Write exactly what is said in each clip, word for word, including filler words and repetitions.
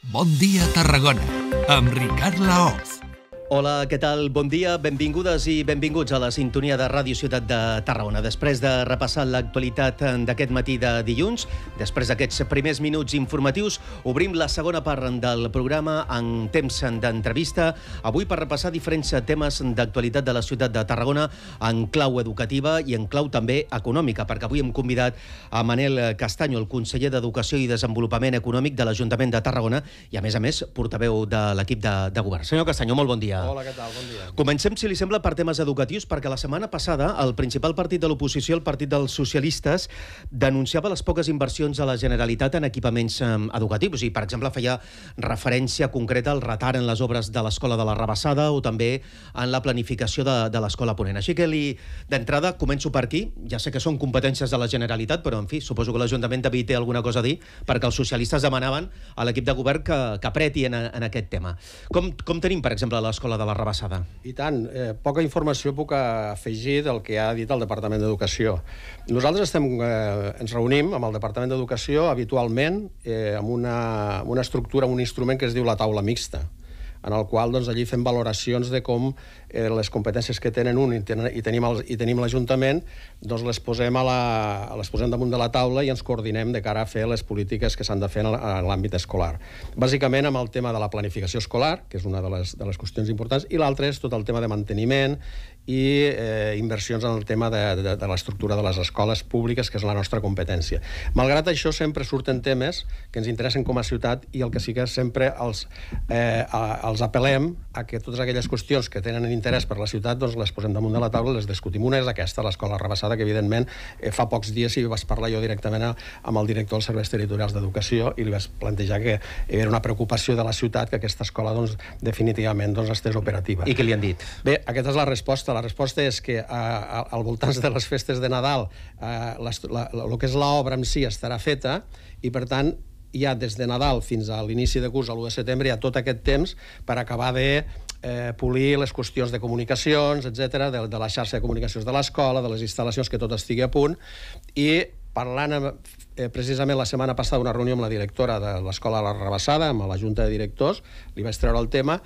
Bon dia, Tarragona, amb Ricard Laoz. Hola, què tal? Bon dia, benvingudes i benvinguts a la sintonia de Ràdio Ciutat de Tarragona. Després de repassar l'actualitat d'aquest matí de dilluns, després d'aquests primers minuts informatius, obrim la segona part del programa en temps d'entrevista, avui per repassar diferents temes d'actualitat de la ciutat de Tarragona en clau educativa i en clau també econòmica, perquè avui hem convidat a Manel Castaño, el conseller d'Educació i Desenvolupament Econòmic de l'Ajuntament de Tarragona i, a més a més, portaveu de l'equip de, de govern. Senyor Castaño, molt bon dia. Hola, què tal? Bon dia. Comencem, si li sembla, per temes educatius, perquè la setmana passada el principal partit de l'oposició, el Partit dels Socialistes, denunciava les poques inversions de la Generalitat en equipaments eh, educatius i, per exemple, feia referència concreta al retard en les obres de l'Escola de la Rabassada o també en la planificació de, de l'Escola Ponent. Així que, li, d'entrada, començo per aquí. Ja sé que són competències de la Generalitat, però, en fi, suposo que l'Ajuntament també hi té alguna cosa a dir, perquè els socialistes demanaven a l'equip de govern que, que apreti en, en aquest tema. Com, com tenim, per exemple, l'Escola de la Rabassada? I tant, eh, poca informació puc afegir del que ha dit el Departament d'Educació. Nosaltres estem, eh, ens reunim amb el Departament d'Educació habitualment eh, amb una, una estructura, un instrument que es diu la taula mixta, en el qual doncs, allí fem valoracions de com eh, les competències que tenen un i, ten, i tenim, el, i tenim l'Ajuntament doncs les posem, a la, les posem damunt de la taula i ens coordinem de cara a fer les polítiques que s'han de fer en l'àmbit escolar. Bàsicament amb el tema de la planificació escolar, que és una de les, de les qüestions importants, i l'altre és tot el tema de manteniment i eh, inversions en el tema de, de, de l'estructura de les escoles públiques, que és la nostra competència. Malgrat això, sempre surten temes que ens interessen com a ciutat i el que sí que sempre els, eh, els apel·lem a que totes aquelles qüestions que tenen interès per la ciutat doncs les posem damunt de la taula i les discutim. Una és aquesta, l'Escola Rabassada, que evidentment eh, fa pocs dies hi vaig parlar jo directament a, amb el director dels serveis territorials d'educació i li vaig plantejar que era una preocupació de la ciutat que aquesta escola doncs, definitivament doncs, estés operativa. I què li han dit? Bé, aquesta és la resposta. La resposta és que a, a, al voltant de les festes de Nadal eh, el que és l'obra en si estarà feta i, per tant, ja des de Nadal fins a l'inici de curs, a l'u de setembre, hi ha tot aquest temps per acabar de eh, polir les qüestions de comunicacions, etcètera, de, de la xarxa de comunicacions de l'escola, de les instal·lacions, que tot estigui a punt. I parlant eh, precisament la setmana passada una reunió amb la directora de l'Escola de la Rabassada, amb la Junta de Directors, li vaig treure el tema,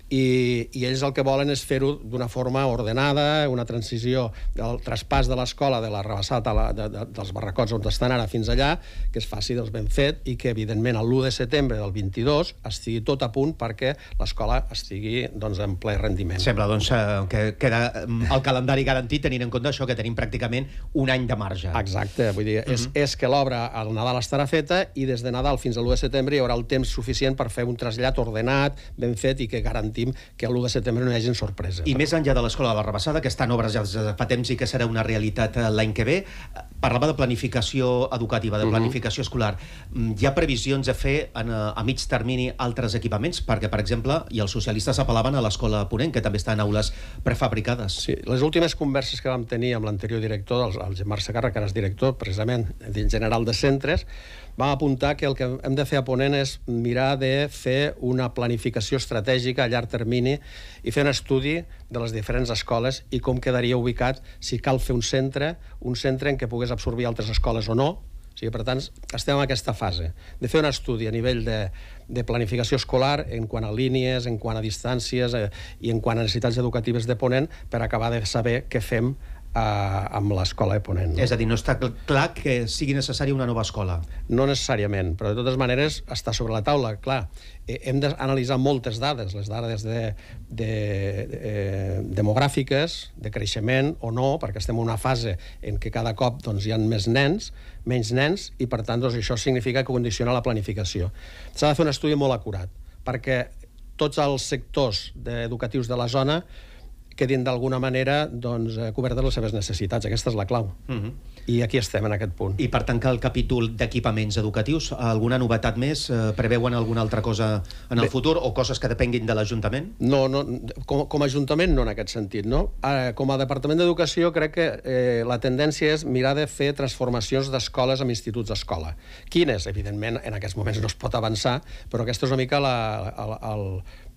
I, i ells el que volen és fer-ho d'una forma ordenada, una transició del traspàs de l'escola de la Rabassada la, de, de, dels barracots on estan ara fins allà, que es faci doncs, ben fet i que evidentment l'u de setembre del vint-i-dos estigui tot a punt perquè l'escola estigui doncs, en ple rendiment. Sembla doncs, que queda el calendari garantit tenint en compte això que tenim pràcticament un any de marge. Exacte, vull dir, és, uh-huh. és que l'obra al Nadal estarà feta i des de Nadal fins a l'u de setembre hi haurà el temps suficient per fer un trasllat ordenat, ben fet i que garantim que l'u de setembre no hi hagi sorpresa. I més enllà de l'Escola de la Rabassada, que està en obres ja fa temps i que serà una realitat l'any que ve, parlava de planificació educativa, de planificació uh-huh. escolar. Hi ha previsions de fer en, a mig termini altres equipaments? Perquè, per exemple, i els socialistes apel·laven a l'Escola Ponent, que també està en aules prefabricades. Sí, les últimes converses que vam tenir amb l'anterior director, el, el Marc Segarra, que ara és director, precisament, general de centres, vam apuntar que el que hem de fer a Ponent és mirar de fer una planificació estratègica a llarg termini i fer un estudi de les diferents escoles i com quedaria ubicat, si cal fer un centre, un centre en què pogués absorbir altres escoles o no. O sigui, per tant, estem en aquesta fase de fer un estudi a nivell de, de planificació escolar en quant a línies, en quant a distàncies eh, i en quant a necessitats educatives de Ponent per acabar de saber què fem Uh, amb l'escola de Ponent. No? És a dir, no està clar que sigui necessària una nova escola. No necessàriament, però de totes maneres està sobre la taula. Clar, eh, hem d'analitzar moltes dades, les dades de, de, de, eh, demogràfiques, de creixement o no, perquè estem en una fase en què cada cop doncs, hi ha més nens, menys nens, i per tant doncs, això significa que condiciona la planificació. S'ha de fer un estudi molt acurat, perquè tots els sectors educatius de la zona quedin d'alguna manera doncs, cobertes les seves necessitats. Aquesta és la clau. Uh-huh. I aquí estem, en aquest punt. I per tancar el capítol d'equipaments educatius, alguna novetat més? Preveuen alguna altra cosa en el Bé, futur o coses que depenguin de l'Ajuntament? No, no com, com a Ajuntament no en aquest sentit. No? Com a Departament d'Educació crec que eh, la tendència és mirar de fer transformacions d'escoles amb instituts d'escola. Quines? Evidentment, en aquests moments no es pot avançar, però aquesta és una mica la, el, el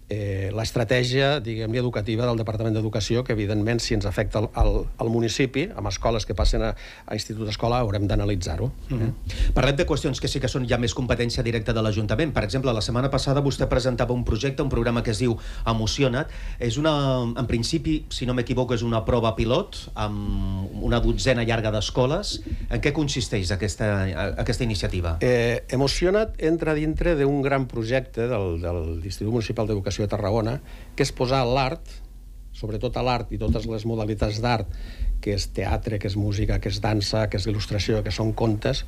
eh, l'estratègia, diguem-ne, educativa del Departament d'Educació, que evidentment si ens afecta al, al, al municipi, amb escoles que passen a, a institut d'escola, haurem d'analitzar-ho. Mm-hmm. eh? Parlem de qüestions que sí que són ja més competència directa de l'Ajuntament. Per exemple, la setmana passada vostè presentava un projecte, un programa que es diu Emociona't. És una, en principi, si no m'equivoco, és una prova pilot amb una dotzena llarga d'escoles. En què consisteix aquesta, aquesta iniciativa? Eh, Emociona't entra dintre d'un gran projecte del, del Institut Municipal d'Educació de Tarragona, que és posar l'art, sobretot a l'art i totes les modalitats d'art, que és teatre, que és música, que és dansa, que és il·lustració, que són contes,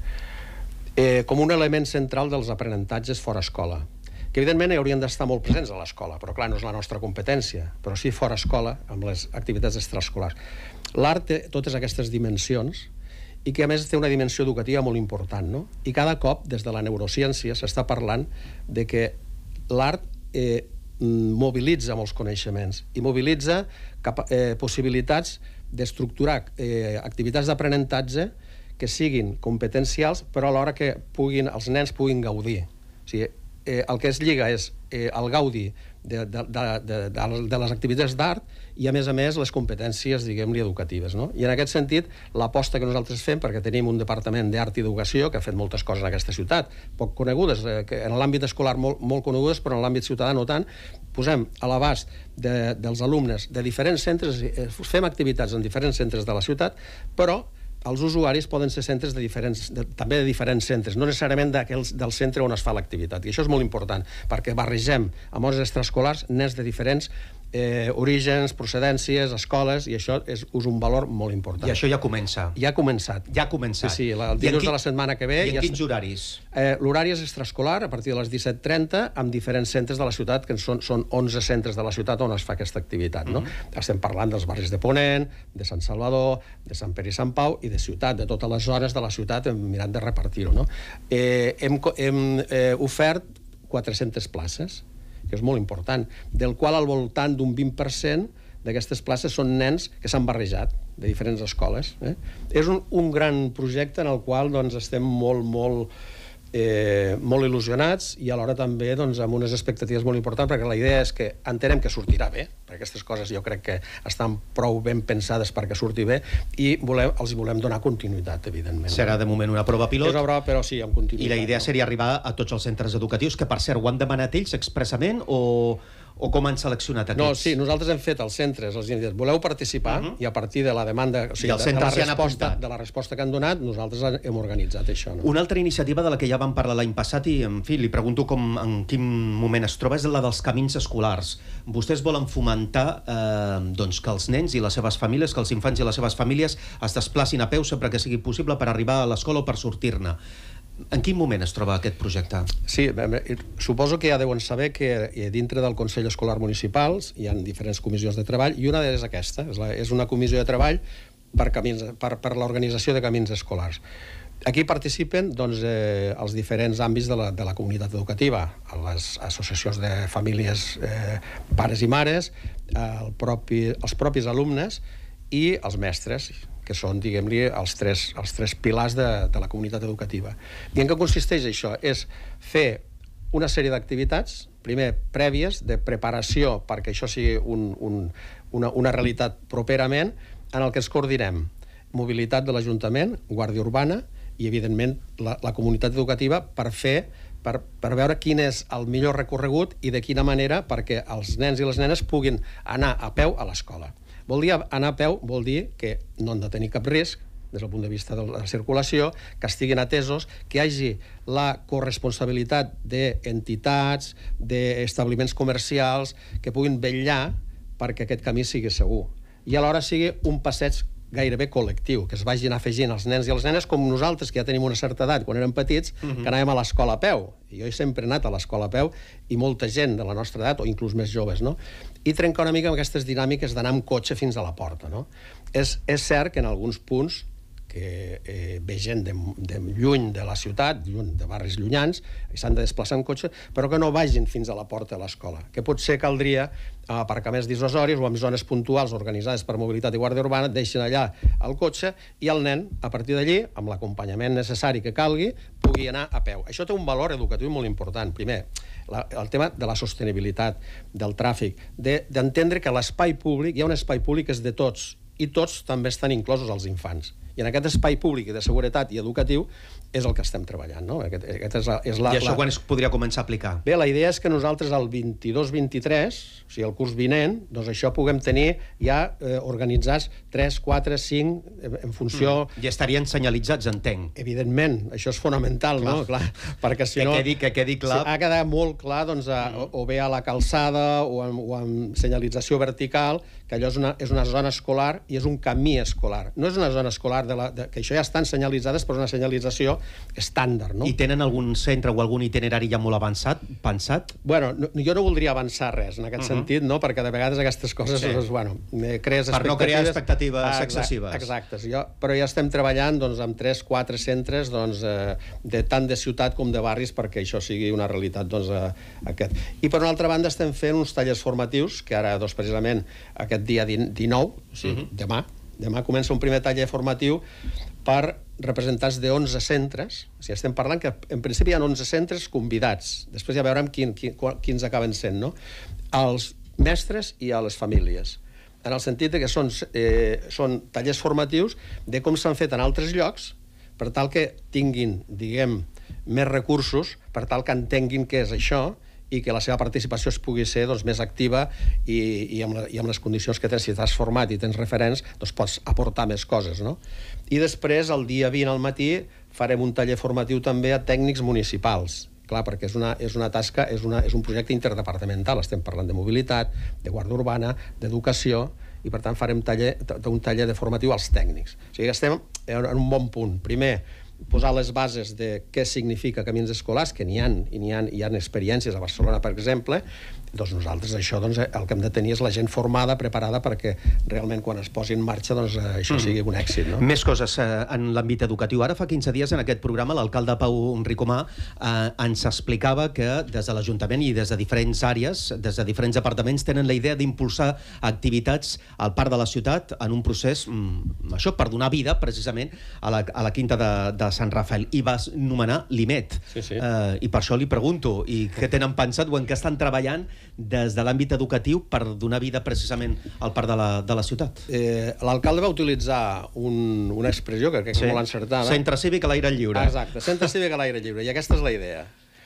eh, com un element central dels aprenentatges fora escola, que evidentment haurien d'estar molt presents a l'escola, però clar, no és la nostra competència, però sí fora escola, amb les activitats extraescolars. L'art té totes aquestes dimensions i que a més té una dimensió educativa molt important, no? I cada cop, des de la neurociència, s'està parlant de que l'art eh, mobilitza molts coneixements i mobilitza cap, eh, possibilitats d'estructurar eh, activitats d'aprenentatge que siguin competencials, però alhora que puguin, els nens puguin gaudir. O sigui, eh, el que es lliga és eh, el gaudi de, de, de, de, de les activitats d'art i, a més a més, les competències, diguem-ne, educatives, no? I en aquest sentit, l'aposta que nosaltres fem, perquè tenim un departament d'art i educació que ha fet moltes coses en aquesta ciutat, poc conegudes, eh, que en l'àmbit escolar molt, molt conegudes, però en l'àmbit ciutadà no tant, posem a l'abast de, dels alumnes de diferents centres, eh, fem activitats en diferents centres de la ciutat, però els usuaris poden ser centres de diferents, de, també de diferents centres, no necessàriament d'aquells del centre on es fa l'activitat. I això és molt important, perquè barregem amb hores extraescolars nens de diferents eh, orígens, procedències, escoles, i això és, és un valor molt important. I això ja comença. Ja ha començat. Ja ha començat. Sí, sí, la, el dilluns de la setmana que ve... I en ja quins horaris? Eh, L'horari és extraescolar, a partir de les disset trenta, amb diferents centres de la ciutat, que són, són onze centres de la ciutat on es fa aquesta activitat, no? Mm-hmm. Estem parlant dels barris de Ponent, de Sant Salvador, de Sant Pere i Sant Pau, i de ciutat, de totes les zones de la ciutat, hem mirat de repartir-ho, no? Eh, hem hem eh, ofert quatre-centes places, que és molt important, del qual al voltant d'un vint per cent d'aquestes places són nens que s'han barrejat de diferents escoles. Eh? És un, un gran projecte en el qual doncs, estem molt, molt, eh, molt il·lusionats i alhora també doncs, amb unes expectatives molt importants, perquè la idea és que entenem que sortirà bé, perquè aquestes coses jo crec que estan prou ben pensades perquè surti bé, i volem, els volem donar continuïtat, evidentment. Serà de moment una prova pilot. És una prova, però sí, amb continuïtat. I la idea no? seria arribar a tots els centres educatius, que per cert, ho han demanat ells expressament o... o com han seleccionat aquests? No, sí, nosaltres hem fet als centres, els hem dit, voleu participar? Uh-huh. I a partir de la demanda, o sigui, de, de, la resposta, de la resposta que han donat, nosaltres hem organitzat això. No? Una altra iniciativa de la que ja vam parlar l'any passat i, en fi, li pregunto com, en quin moment es troba, és la dels camins escolars. Vostès volen fomentar eh, doncs, que els nens i les seves famílies, que els infants i les seves famílies es desplacin a peu sempre que sigui possible per arribar a l'escola o per sortir-ne. En quin moment es troba aquest projecte? Sí, suposo que ja deuen saber que dintre del Consell Escolar Municipal hi ha diferents comissions de treball i una és aquesta, és, la, és una comissió de treball per, camins, per, per l'organització de camins escolars. Aquí participen doncs, eh, els diferents àmbits de la, de la comunitat educativa, les associacions de famílies, eh, pares i mares, el propi, els propis alumnes i els mestres, que són, diguem-li, els, tres, els tres pilars de, de la comunitat educativa. I en què consisteix això? És fer una sèrie d'activitats, primer prèvies, de preparació perquè això sigui un, un, una, una realitat properament, en el que ens coordinem mobilitat de l'Ajuntament, Guàrdia Urbana i, evidentment, la, la comunitat educativa per fer Per, per veure quin és el millor recorregut i de quina manera perquè els nens i les nenes puguin anar a peu a l'escola. Vol dir anar a peu, vol dir que no han de tenir cap risc des del punt de vista de la circulació, que estiguin atesos, que hi hagi la corresponsabilitat d'entitats, d'establiments comercials, que puguin vetllar perquè aquest camí sigui segur. I alhora sigui un passeig gairebé col·lectiu, que es vagin afegint els nens i les nenes com nosaltres, que ja tenim una certa edat, quan érem petits, uh-huh. que anàvem a l'escola a peu. I jo he sempre anat a l'escola a peu, i molta gent de la nostra edat, o inclús més joves, no? I trencar una mica amb aquestes dinàmiques d'anar amb cotxe fins a la porta, no? És, és cert que en alguns punts que eh, ve gent de, de lluny de la ciutat, lluny de barris llunyans, i s'han de desplaçar en cotxe, però que no vagin fins a la porta de l'escola. Que potser caldria a aparcaments dissuasoris o en zones puntuals organitzades per mobilitat i guàrdia urbana, deixen allà el cotxe i el nen, a partir d'allí, amb l'acompanyament necessari que calgui, pugui anar a peu. Això té un valor educatiu molt important. Primer, la, el tema de la sostenibilitat, del tràfic, d'entendre de, que l'espai públic, hi ha un espai públic que és de tots, i tots també estan inclosos els infants. I en aquest espai públic de seguretat i educatiu és el que estem treballant, no? Aquest, aquest és la, és la, I això la... quan es podria començar a aplicar? Bé, la idea és que nosaltres el vint-i-dos vint-i-tres, o sigui, el curs vinent, doncs això puguem tenir ja eh, organitzats tres, quatre, cinc, en funció... Mm. I estarien senyalitzats, entenc. Evidentment, això és fonamental, clar. No? Clar, perquè si que no... Quedi, que quedi clar... Si ha quedat molt clar, doncs, a, mm. o bé a la calçada o amb, o amb senyalització vertical, que allò és una, és una zona escolar i és un camí escolar. No és una zona escolar, de la, de, que això ja estan senyalitzades, però és una senyalització estàndard, no? I tenen algun centre o algun itinerari ja molt avançat, pensat? Bueno, no, jo no voldria avançar res en aquest uh -huh. sentit, no? Perquè de vegades aquestes coses, sí. doncs, bueno, crees expectatives... Per no crear expectatives ah, excessives. Exacte, jo, però ja estem treballant doncs, amb tres, quatre centres doncs, eh, de, tant de ciutat com de barris perquè això sigui una realitat doncs, eh, aquest. I per una altra banda estem fent uns tallers formatius, que ara doncs, precisament aquest dia dinou, o sigui, uh -huh. demà, demà comença un primer taller formatiu per representants de onze centres. O sigui, estem parlant que en principi hi ha onze centres convidats. Després ja veurem quin, quin, quins acaben sent, no? Als mestres i a les famílies. En el sentit que són, eh, són tallers formatius de com s'han fet en altres llocs per tal que tinguin, diguem, més recursos, per tal que entenguin què és això i que la seva participació es pugui ser doncs, més activa i, i, amb la, i amb les condicions que tens, si t'has format i tens referents, doncs pots aportar més coses, no? I després, el dia vint al matí, farem un taller formatiu també a tècnics municipals. Clar, perquè és una, és una tasca, és, una, és un projecte interdepartamental, estem parlant de mobilitat, de guàrdia urbana, d'educació, i per tant farem taller, un taller de formatiu als tècnics. O sigui que estem en un bon punt. Primer, posar les bases de què significa camins escolars, que n'hi ha, i n'hi ha, hi ha experiències a Barcelona, per exemple. Doncs nosaltres això doncs, el que hem de tenir és la gent formada, preparada, perquè realment quan es posi en marxa doncs, això mm. sigui un èxit. No? Més coses eh, en l'àmbit educatiu. Ara fa quinze dies en aquest programa l'alcalde Pau Ricomà eh, ens explicava que des de l'Ajuntament i des de diferents àrees, des de diferents departaments, tenen la idea d'impulsar activitats al parc de la ciutat en un procés, mm, això, per donar vida precisament a la, a la quinta de, de Sant Rafael. I vas nomenar l'I M E T. Sí, sí. Eh, I per això li pregunto, i què tenen pensat o en què estan treballant des de l'àmbit educatiu per donar vida precisament al parc de la, de la ciutat? Eh, L'alcalde va utilitzar un, una expressió que crec que sí. és molt encertada. Centre cívic a l'aire lliure. Ah, exacte, centre cívic a l'aire lliure, i aquesta és la idea.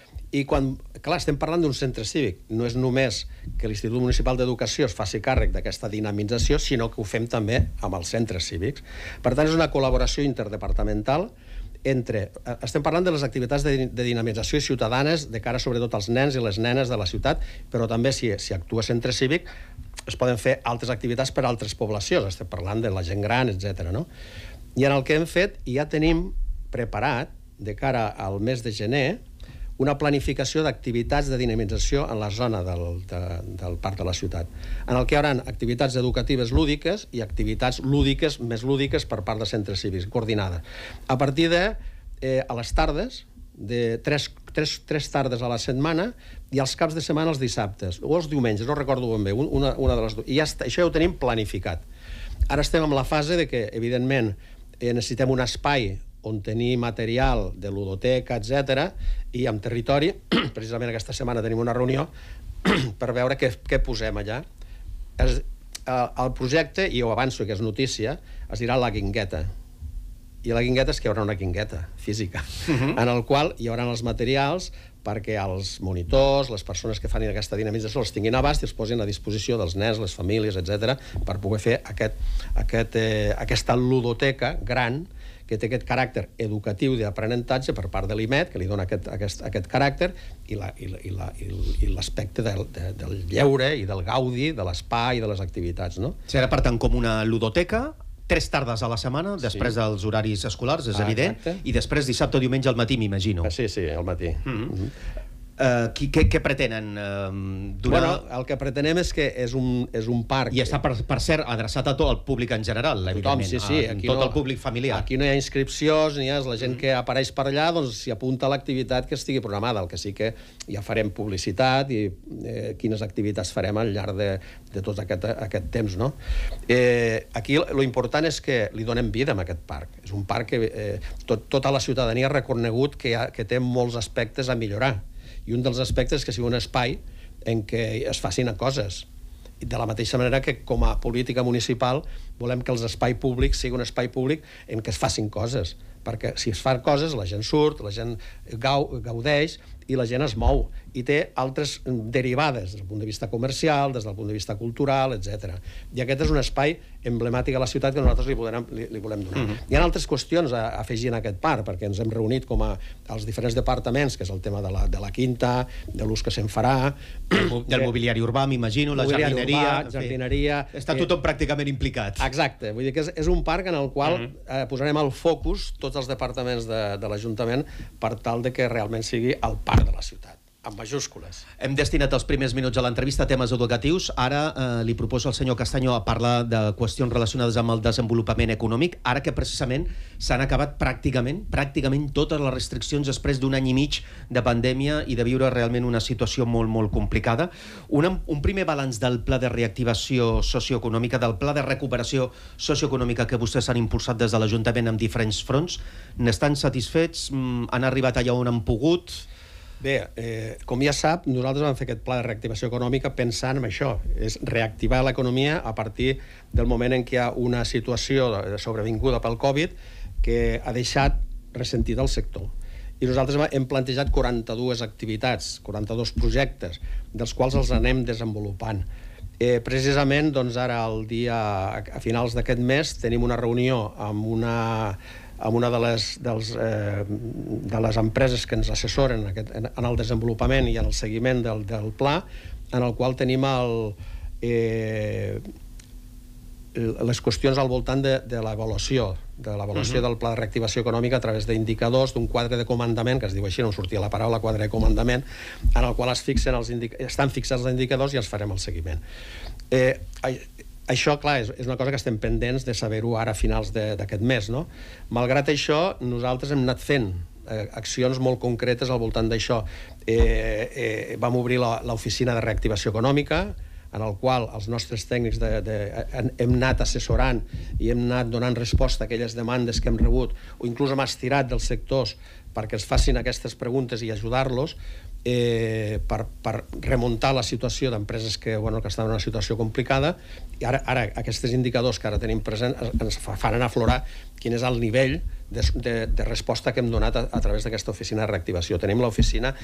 I quan, clar, estem parlant d'un centre cívic, no és només que l'Institut Municipal d'Educació es faci càrrec d'aquesta dinamització, sinó que ho fem també amb els centres cívics. Per tant, és una col·laboració interdepartamental entre... Estem parlant de les activitats de, de dinamització ciutadanes de cara sobretot als nens i les nenes de la ciutat, però també si, si actua centre cívic es poden fer altres activitats per a altres poblacions, estem parlant de la gent gran, etcètera. No? I en el que hem fet, ja tenim preparat, de cara al mes de gener, una planificació d'activitats de dinamització en la zona del, de, del parc de la ciutat, en el que hi haurà activitats educatives lúdiques i activitats lúdiques, més lúdiques per part de centres cívics, coordinades. A partir de, eh, a les tardes, de tres, tres, tres tardes a la setmana, i als caps de setmana els dissabtes, o els diumenges, no recordo ben bé, una, una de les dues. I ja està, això ja ho tenim planificat. Ara estem en la fase de que, evidentment, eh, necessitem un espai on tenir material de ludoteca, etcètera, i amb territori, precisament aquesta setmana tenim una reunió per veure què, què posem allà. Es, el projecte, i ho avanço, que és notícia, es dirà La Guingueta. I la guingueta és que hi haurà una guingueta física, uh-huh. en el qual hi haurà els materials perquè els monitors, les persones que fan aquesta dinamització els tinguin abast i els posin a disposició dels nens, les famílies, etcètera, per poder fer aquest, aquest, eh, aquesta ludoteca gran que té aquest caràcter educatiu d'aprenentatge per part de l'I M E T, que li dona aquest, aquest, aquest caràcter, i l'aspecte del, de, del lleure i del gaudi, de l'espai i de les activitats. No? Serà, per tant, com una ludoteca, tres tardes a la setmana, després sí. dels horaris escolars, és ah, evident, exacte. I després dissabte o diumenge al matí, m'imagino. Ah, sí, sí, al matí. Mm-hmm. Mm-hmm. Uh, qui, què, què pretenen uh, donar? Bueno, el que pretenem és que és un, és un parc... I està, per, per cert, adreçat a tot el públic en general, evidentment. Sí, sí, a aquí tot no, el públic familiar. Aquí no hi ha inscripcions, ni hi ha la gent que apareix per allà, doncs s'hi apunta a l'activitat que estigui programada. El que sí que ja farem publicitat i eh, quines activitats farem al llarg de, de tot aquest, aquest temps, no? Eh, aquí lo important és que li donem vida a aquest parc. És un parc que eh, tot, tota la ciutadania ha reconegut que, ha, que té molts aspectes a millorar. I un dels aspectes és que sigui un espai en què es facin coses. I de la mateixa manera que, com a política municipal, volem que els espais públics sigui un espai públic en què es facin coses. Perquè si es fan coses, la gent surt, la gent gau, gaudeix i la gent es mou. I té altres derivades, des del punt de vista comercial, des del punt de vista cultural, etcètera. I aquest és un espai emblemàtic a la ciutat que nosaltres li volem, li, li volem donar. Mm-hmm. Hi ha altres qüestions a, a afegir en aquest parc, perquè ens hem reunit com a els diferents departaments, que és el tema de la, de la quinta, de l'ús que se'n farà... Del mobiliari urbà, m'imagino, la jardineria... Urbà, jardineria... Està tothom pràcticament implicat. Exacte. Vull dir que és, és un parc en el qual mm-hmm. eh, posarem el focus tots els departaments de, de l'Ajuntament per tal de que realment sigui el parc de la ciutat, amb majúscules. Hem destinat els primers minuts a l'entrevista a temes educatius. Ara eh, li proposo al senyor Castanyo a parlar de qüestions relacionades amb el desenvolupament econòmic, ara que precisament s'han acabat pràcticament pràcticament totes les restriccions després d'un any i mig de pandèmia i de viure realment una situació molt, molt complicada. Una, un primer balanç del pla de reactivació socioeconòmica, del pla de recuperació socioeconòmica que vostès han impulsat des de l'Ajuntament amb diferents fronts. N'estan satisfets? Han arribat allà on han pogut? Bé, eh, com ja sap, nosaltres vam fer aquest pla de reactivació econòmica pensant en això, és reactivar l'economia a partir del moment en què hi ha una situació sobrevinguda pel Covid que ha deixat ressentit el sector. I nosaltres hem plantejat quaranta-dues activitats, quaranta-dos projectes, dels quals els anem desenvolupant. Eh, precisament, doncs, ara, el dia, a finals d'aquest mes, tenim una reunió amb una... amb una de les, dels, eh, de les empreses que ens assessoren en, aquest, en, en el desenvolupament i en el seguiment del, del pla, en el qual tenim el, eh, les qüestions al voltant de, de l'avaluació, de l'avaluació uh-huh. del pla de reactivació econòmica a través d'indicadors, d'un quadre de comandament, que es diu així, no sortia la paraula quadre de comandament, en el qual es fixen els estan fixats els indicadors i els farem el seguiment. Eh, Això, clar, és, és una cosa que estem pendents de saber-ho ara a finals d'aquest mes, no? Malgrat això, nosaltres hem anat fent eh, accions molt concretes al voltant d'això. Eh, eh, vam obrir l'oficina de reactivació econòmica, en el qual els nostres tècnics de, de, hem anat assessorant i hem anat donant resposta a aquelles demandes que hem rebut, o inclús hem estirat dels sectors perquè es facin aquestes preguntes i ajudar-los, eh, per, per remuntar la situació d'empreses que, bueno, que estaven en una situació complicada. I ara, ara aquests indicadors que ara tenim present ens faran aflorar quin és el nivell de, de, de resposta que hem donat a, a través d'aquesta oficina de reactivació. Tenim l'oficina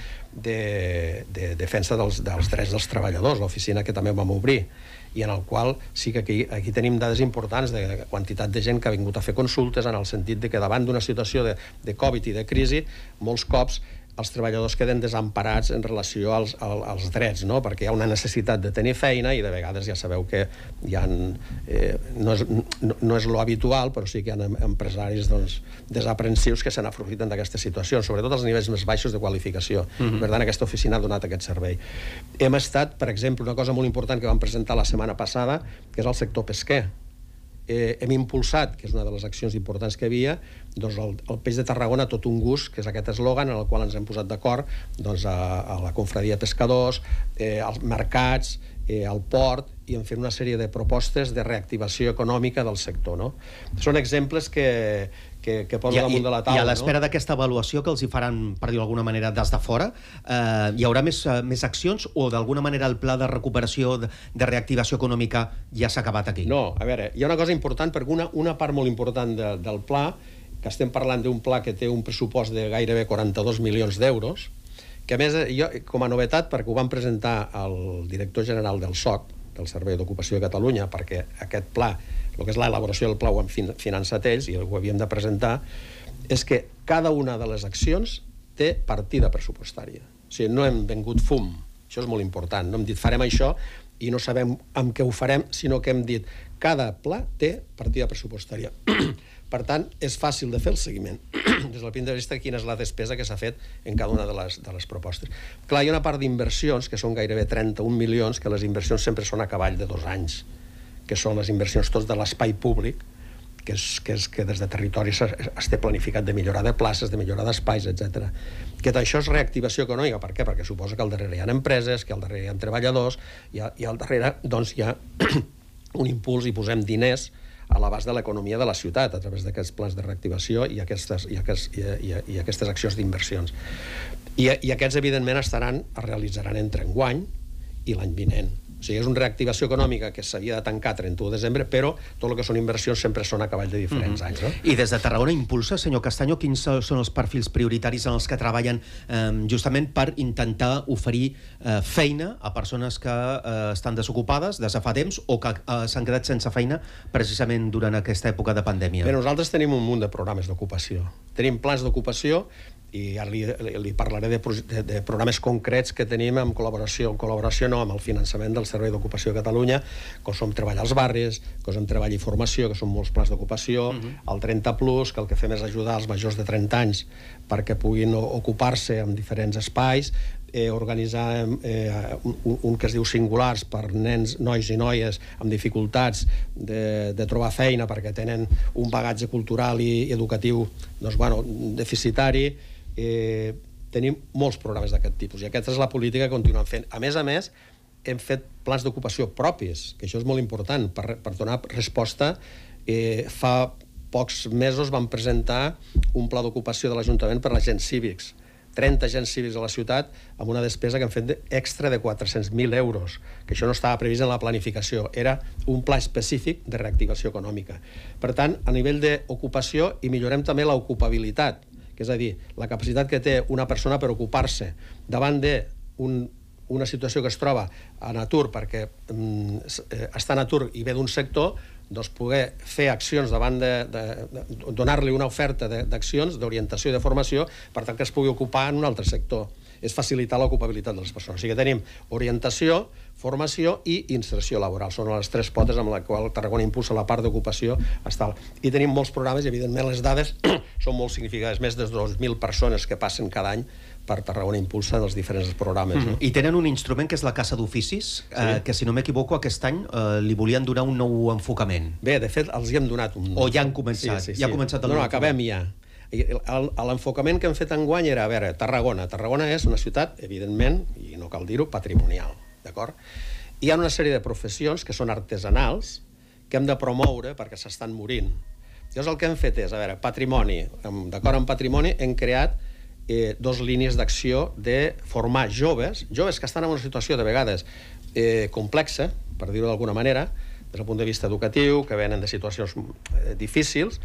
de, de defensa dels, dels drets dels treballadors, l'oficina que també vam obrir, i en el qual sí que aquí, aquí tenim dades importants de quantitat de gent que ha vingut a fer consultes, en el sentit de que davant d'una situació de, de Covid i de crisi, molts cops els treballadors queden desemparats en relació als, als drets, no? Perquè hi ha una necessitat de tenir feina i de vegades ja sabeu que hi ha, eh, no, és, no, no és lo habitual, però sí que hi ha empresaris, doncs, desaprensius que se n'aprofiten d'aquestes situacions, sobretot als nivells més baixos de qualificació. Mm-hmm. Per tant, aquesta oficina ha donat aquest servei. Hem estat, per exemple, una cosa molt important que vam presentar la setmana passada, que és el sector pesquer. Eh, hem impulsat, que és una de les accions importants que hi havia, doncs el, el peix de Tarragona tot un gust, que és aquest eslògan en el qual ens hem posat d'acord, doncs, a, a la confraria de pescadors, eh, als mercats, eh, al port, i hem fet una sèrie de propostes de reactivació econòmica del sector, no? Són exemples que, que, que poso damunt de la taula. I a l'espera, no?, d'aquesta avaluació que els hi faran, per dir-ho d'alguna manera, des de fora, eh, hi haurà més, uh, més accions o d'alguna manera el pla de recuperació, de, de reactivació econòmica ja s'ha acabat aquí? No, a veure, hi ha una cosa important, perquè una, una part molt important de, del pla, que estem parlant d'un pla que té un pressupost de gairebé quaranta-dos milions d'euros, que a més, jo, com a novetat, perquè ho vam presentar al director general del S O C, del Servei d'Ocupació de Catalunya, perquè aquest pla, el que és l'elaboració del pla, ho han finançat ells i ho havíem de presentar, és que cada una de les accions té partida pressupostària. O sigui, no hem vengut fum. Això és molt important. No hem dit farem això i no sabem amb què ho farem, sinó que hem dit cada pla té partida pressupostària. Per tant, és fàcil de fer el seguiment des del punt de vista de quina és la despesa que s'ha fet en cada una de les, de les propostes. Clar, hi ha una part d'inversions, que són gairebé trenta-un milions, que les inversions sempre són a cavall de dos anys, que són les inversions tots de l'espai públic, que és, que és que des de territori es té planificat de millorar de places, de millorar d'espais, etcètera. Que això és reactivació econòmica. Per què? Perquè suposa que al darrere hi ha empreses, que al darrere hi ha treballadors, i, a, i al darrere doncs, hi ha un impuls i posem diners a l'abast de l'economia de la ciutat a través d'aquests plans de reactivació i aquestes, i aquests, i, i, i aquestes accions d'inversions. I, I aquests, evidentment, estaran, es realitzaran entre enguany i l'any vinent. O sigui, és una reactivació econòmica que s'havia de tancar trenta-u de desembre, però tot el que són inversions sempre són a cavall de diferents anys. No? I des de Tarragona Impulsa, senyor Castaño, quins són els perfils prioritaris en els que treballen eh, justament per intentar oferir eh, feina a persones que eh, estan desocupades des de fa temps o que eh, s'han quedat sense feina precisament durant aquesta època de pandèmia? Bé, nosaltres tenim un munt de programes d'ocupació. Tenim plans d'ocupació i ara li, li parlaré de, de, de programes concrets que tenim en col·laboració, en col·laboració no, amb el finançament del Servei d'Ocupació de Catalunya, que som Treball als barris, que som Treball i Formació, que són molts plans d'ocupació, uh-huh. el trenta plus, que el que fem és ajudar els majors de trenta anys perquè puguin ocupar-se en diferents espais, eh, organitzar eh, un, un que es diu Singulars per nens, nois i noies amb dificultats de, de trobar feina perquè tenen un bagatge cultural i educatiu doncs, bueno, deficitari. Eh, tenim molts programes d'aquest tipus i aquesta és la política que continuem fent. A més a més, hem fet plans d'ocupació propis, que això és molt important per, per donar resposta. Eh, fa pocs mesos vam presentar un pla d'ocupació de l'Ajuntament per a agents cívics, trenta agents cívics a la ciutat amb una despesa que hem fet extra de quatre-cents mil euros, que això no estava previst en la planificació, era un pla específic de reactivació econòmica. Per tant, a nivell d'ocupació, i millorem també l'ocupabilitat, que és a dir, la capacitat que té una persona per ocupar-se davant d'una situació que es troba en atur perquè mm, està en atur i ve d'un sector, doncs poder fer accions davant de, de, de donar-li una oferta d'accions, d'orientació i de formació per tal que es pugui ocupar en un altre sector. És facilitar l'ocupabilitat de les persones. O sigui que tenim orientació, formació i inserció laboral. Són les tres potes amb la qual Tarragona Impulsa la part d'ocupació. I tenim molts programes i, evidentment, les dades són molt significatives. Més de dos mil persones que passen cada any per Tarragona Impulsa dels diferents programes. Mm. No? I tenen un instrument que és la Casa d'Oficis, sí. eh, que, si no m'equivoco, aquest any eh, li volien donar un nou enfocament. Bé, de fet, els hi hem donat un... O ja han començat? Sí, sí, sí. Ja ha començat el no, no, acabem ja. L'enfocament que hem fet enguany era, a veure, Tarragona. Tarragona és una ciutat, evidentment, i no cal dir-ho, patrimonial, d'acord? Hi ha una sèrie de professions que són artesanals que hem de promoure perquè s'estan morint. Llavors el que hem fet és, a veure, patrimoni. D'acord amb patrimoni hem creat eh, dos línies d'acció de formar joves, joves que estan en una situació de vegades eh, complexa, per dir-ho d'alguna manera, des del punt de vista educatiu, que venen de situacions eh, difícils,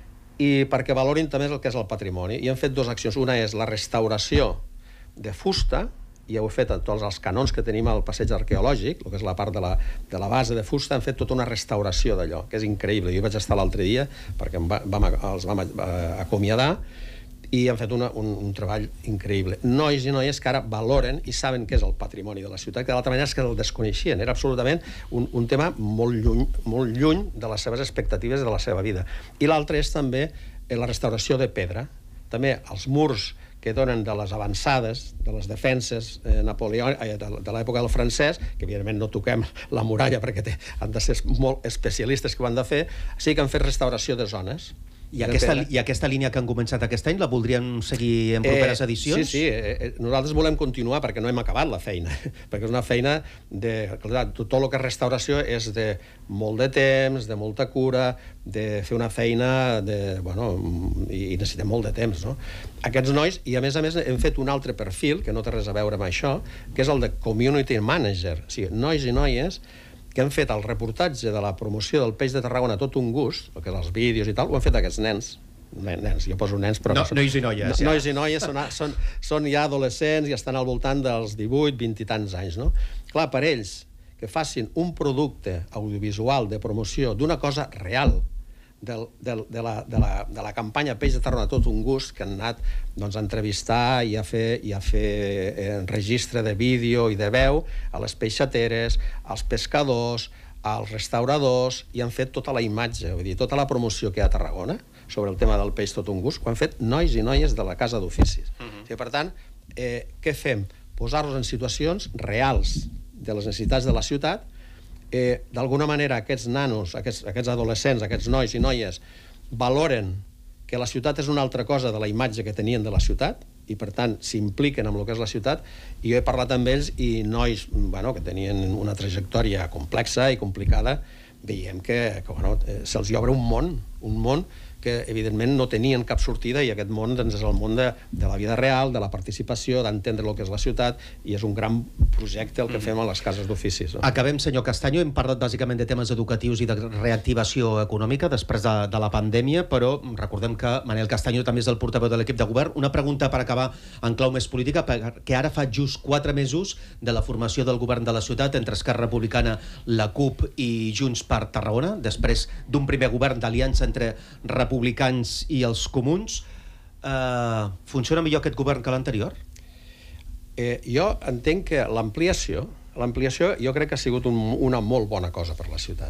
i perquè valorin també el que és el patrimoni. I hem fet dues accions. Una és la restauració de fusta, i heu fet tots els canons que tenim al passeig arqueològic, el que és la part de la, de la base de fusta, hem fet tota una restauració d'allò, que és increïble. Jo vaig estar l'altre dia perquè em va, vam, els vam acomiadar i han fet una, un, un treball increïble. Nois i noies que ara valoren i saben què és el patrimoni de la ciutat, que de l'altra manera és que el desconeixien. Era absolutament un, un tema molt lluny, molt lluny de les seves expectatives de la seva vida. I l'altre és també la restauració de pedra. També els murs que donen de les avançades, de les defenses eh, Napoleó, eh, de, de l'època del francès, que evidentment no toquem la muralla perquè té, han de ser molt especialistes que ho han de fer, sí que han fet restauració de zones. I aquesta, I aquesta línia que han començat aquest any la voldrien seguir en properes eh, edicions? Sí, sí. Eh, nosaltres volem continuar perquè no hem acabat la feina. Perquè és una feina de... Clar, tot el que és restauració és de molt de temps, de molta cura, de fer una feina de... Bueno, i necessitem molt de temps, no? Aquests nois, i a més a més hem fet un altre perfil, que no té res a veure amb això, que és el de Community Manager. O sigui, nois i noies que han fet el reportatge de la promoció del peix de Tarragona tot un gust, el que és els vídeos i tal, ho han fet aquests nens. Nens, jo poso nens, però... No, nois i noies. No, ja. Nois i noies són, són, són ja adolescents i estan al voltant dels divuit, vint i tants anys, no? Clar, per ells, que facin un producte audiovisual de promoció d'una cosa real, del, del, de, la, de, la, de la campanya Peix de Tarragona Tot un Gust, que han anat doncs, a entrevistar i a fer, i a fer eh, registre de vídeo i de veu a les peixateres, als pescadors, als restauradors, i han fet tota la imatge, vull dir, tota la promoció que hi ha a Tarragona sobre el tema del peix Tot un Gust, ho han fet nois i noies de la Casa d'Oficis. Uh -huh. I per tant, eh, què fem? Posar-los en situacions reals de les necessitats de la ciutat. Eh, d'alguna manera aquests nanos, aquests, aquests adolescents, aquests nois i noies valoren que la ciutat és una altra cosa de la imatge que tenien de la ciutat i per tant s'impliquen amb el que és la ciutat, i jo he parlat amb ells i nois bueno, que tenien una trajectòria complexa i complicada, veiem que, que bueno, eh, se'ls hi obre un món, un món que evidentment no tenien cap sortida, i aquest món doncs, és el món de, de la vida real, de la participació, d'entendre el que és la ciutat, i és un gran projecte el que fem a les cases d'oficis. No? Acabem, senyor Castanyo. Hem parlat bàsicament de temes educatius i de reactivació econòmica després de, de la pandèmia, però recordem que Manel Castanyo també és el portaveu de l'equip de govern. Una pregunta per acabar en clau més política, perquè ara fa just quatre mesos de la formació del govern de la ciutat entre Esquerra Republicana, la CUP i Junts per Tarragona, després d'un primer govern d'aliança entre republicans i els comuns. Eh, funciona millor aquest govern que l'anterior? Eh, jo entenc que l'ampliació, l'ampliació jo crec que ha sigut un, una molt bona cosa per la ciutat.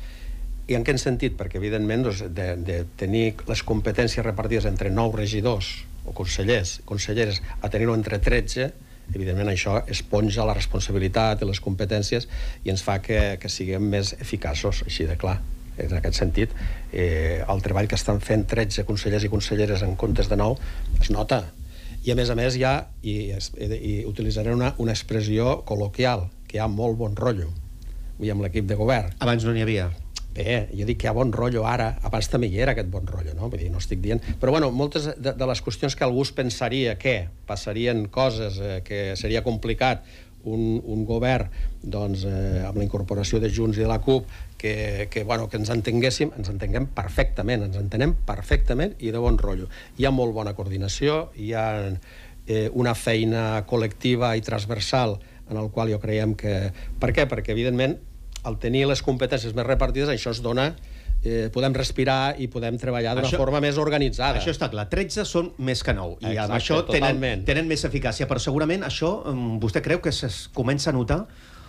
I en quin sentit? Perquè, evidentment, doncs, de, de tenir les competències repartides entre nou regidors o consellers, conselleres, a tenir-ho entre tretze, evidentment això esponja la responsabilitat i les competències i ens fa que, que siguem més eficaços, així de clar. En aquest sentit, eh, el treball que estan fent tretze consellers i conselleres en comptes de nou es nota. I a més a més hi ha, i, i utilitzaré una, una expressió col·loquial, que hi ha molt bon rotllo, vull dir, amb l'equip de govern. Abans no n'hi havia. Bé, jo dic que hi ha bon rotllo ara, abans també hi era aquest bon rotllo, no? Vull dir, no estic dient... Però bueno, moltes de, de les qüestions que algú es pensaria que passarien coses, eh, que seria complicat un, un govern doncs, eh, amb la incorporació de Junts i de la CUP, que, que, bueno, que ens entenguéssim, ens entenguem perfectament, ens entenem perfectament i de bon rotllo. Hi ha molt bona coordinació, hi ha eh, una feina col·lectiva i transversal en el qual jo creiem que... Per què? Perquè, evidentment, al tenir les competències més repartides, això es dona... Eh, podem respirar i podem treballar d'una forma més organitzada. Això està clar, tretze són més que nou i Exacte, amb això tenen, tenen més eficàcia, però segurament això vostè creu que es comença a notar,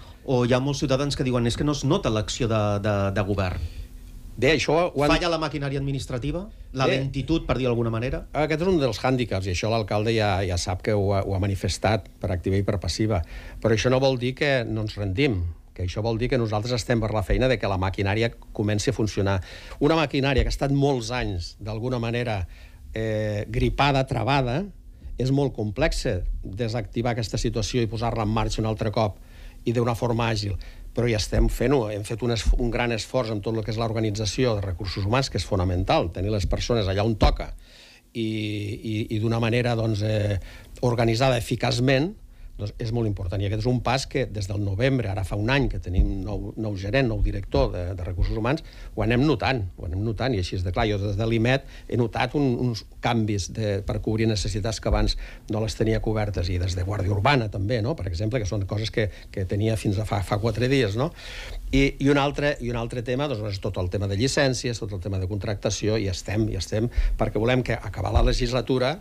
o hi ha molts ciutadans que diuen és que no es nota l'acció de, de, de govern? Bé, això... Han... Falla la maquinària administrativa? La Bé, lentitud, per dir d'alguna manera? Aquest és un dels hàndicaps, i això l'alcalde ja, ja sap que ho ha, ho ha manifestat per activa i per passiva, però això no vol dir que no ens rendim, que això vol dir que nosaltres estem per la feina de que la maquinària comenci a funcionar. Una maquinària que ha estat molts anys, d'alguna manera, eh, gripada, travada, és molt complexa desactivar aquesta situació i posar-la en marxa un altre cop i d'una forma àgil. Però ja estem fent-ho. Hem fet un, un gran esforç en tot el que és l'organització de recursos humans, que és fonamental, tenir les persones allà on toca i, i, i d'una manera doncs, eh, organitzada eficaçment, doncs és molt important. I aquest és un pas que des del novembre, ara fa un any que tenim nou, nou gerent, nou director de, de recursos humans, ho anem notant, ho anem notant, i així és de clar. Jo des de l'I M E T he notat un, uns canvis de, per cobrir necessitats que abans no les tenia cobertes, i des de Guàrdia Urbana també, no? Per exemple, que són coses que, que tenia fins a fa, fa quatre dies, no? I, i, un altre, i un altre tema doncs, és tot el tema de llicències, tot el tema de contractació, i estem, i estem perquè volem que acabar la legislatura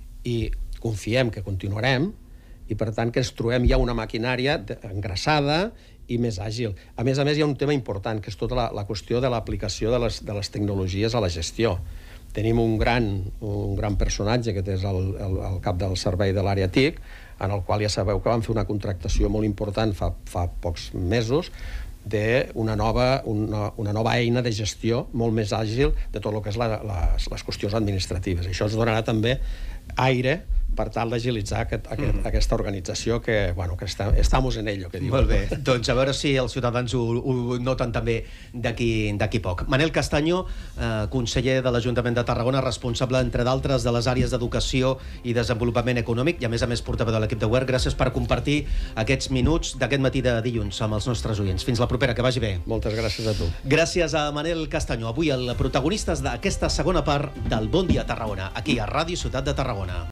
i confiem que continuarem, i per tant que ens trobem ja una maquinària engraçada i més àgil. A més a més, hi ha un tema important, que és tota la, la qüestió de l'aplicació de, les, de les tecnologies a la gestió. Tenim un gran, un gran personatge, que és el, el, el cap del servei de l'àrea T I C, en el qual ja sabeu que vam fer una contractació molt important fa, fa pocs mesos, d'una nova, una, una nova eina de gestió molt més àgil de tot el que és la, les, les qüestions administratives. Això ens donarà també aire per tal d'agilitzar aquest, aquest, mm. aquesta organització que, bueno, que està, estamos en ello, que diu. Molt bé, doncs a veure si els ciutadans ho, ho noten també d'aquí poc. Manel Castanyo, eh, conseller de l'Ajuntament de Tarragona, responsable, entre d'altres, de les àrees d'educació i desenvolupament econòmic, i a més a més portaveu de l'equip de govern. Gràcies per compartir aquests minuts d'aquest matí de dilluns amb els nostres oients. Fins la propera, que vagi bé. Moltes gràcies a tu. Gràcies a Manel Castanyo, avui el protagonista d'aquesta segona part del Bon Dia Tarragona, aquí a Ràdio Ciutat de Tarragona.